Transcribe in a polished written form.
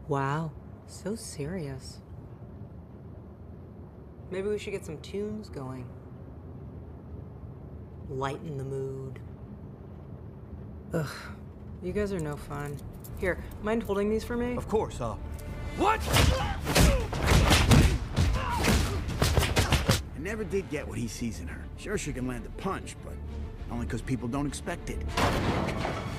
Wow, so serious. Maybe we should get some tunes going. Lighten the mood. Ugh, you guys are no fun. Here, mind holding these for me? Of course, What?! I never did get what he sees in her. Sure, she can land a punch, but only because people don't expect it.